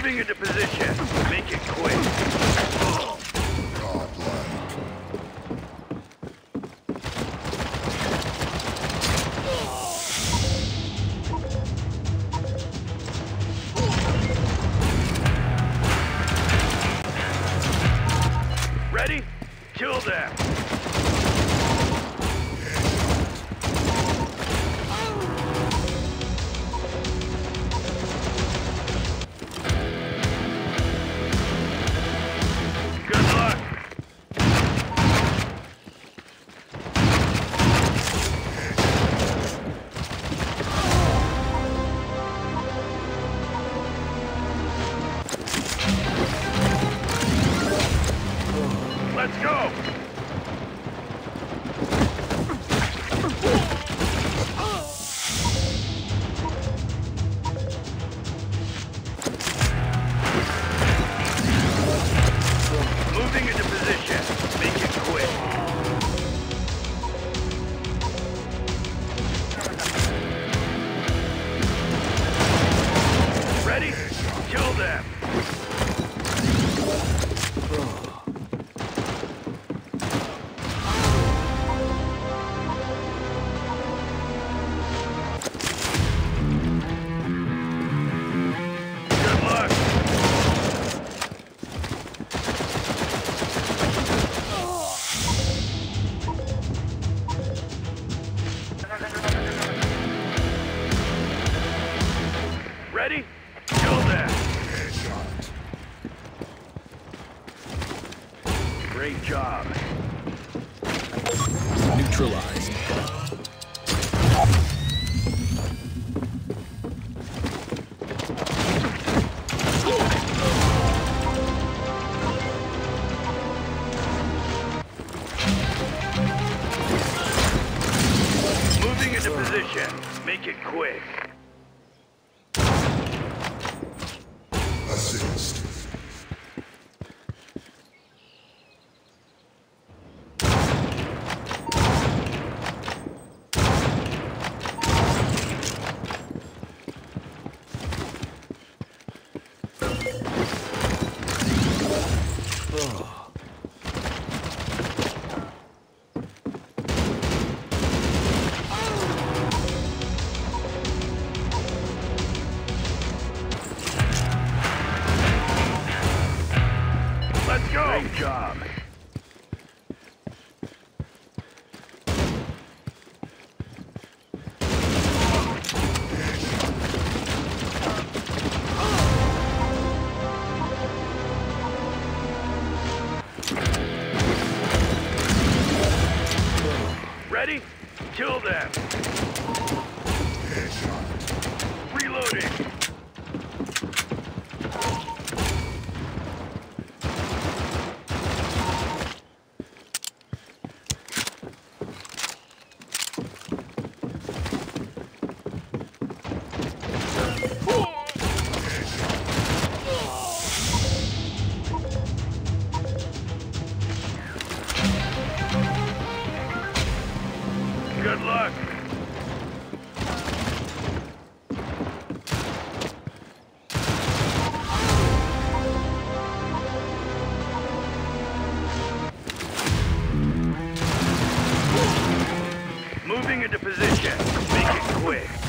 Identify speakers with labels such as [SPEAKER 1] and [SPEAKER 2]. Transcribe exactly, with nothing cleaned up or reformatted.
[SPEAKER 1] Moving into position. Make it quick. Ready? Kill them. Let's go! Moving into position. Make it quick. Ready? Kill them. Ready? Kill them! Great job.
[SPEAKER 2] Neutralized.
[SPEAKER 1] Moving into position. Make it quick.
[SPEAKER 3] Assist.
[SPEAKER 1] Let's go! Great job. Ready? Kill them. Reloading. Good luck. Moving into position. Make it quick.